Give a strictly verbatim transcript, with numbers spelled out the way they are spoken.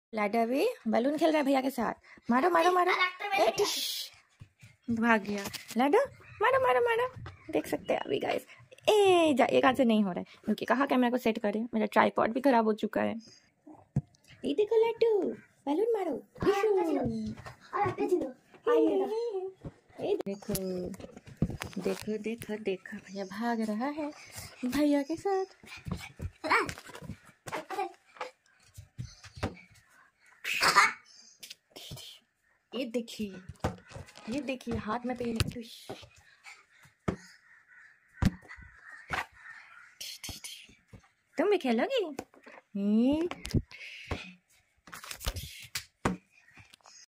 लाडा भी बैलून खेल रहा है भैया के साथ। मारो मारो मारो, ए टिश, भाग गया लाडा। मारो मारो मारो, देख सकते हैं अभी गाइस। ए जा, एक हाथ से नहीं हो रहा है क्योंकि कहा कैमरा को सेट करे, मेरा ट्राइपॉड भी खराब हो चुका है। ये देखो लड्डू, बैलून मारो। देखो देखो देखो देखो, भैया भाग रहा है भैया के साथ। ये देखिए, ये देखिए हाथ में तो ये नहीं। तुम भी खेलोगी?